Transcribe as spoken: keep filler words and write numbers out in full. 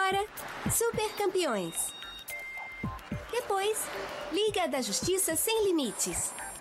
Agora, Super Campeões. Depois, Liga da Justiça Sem Limites.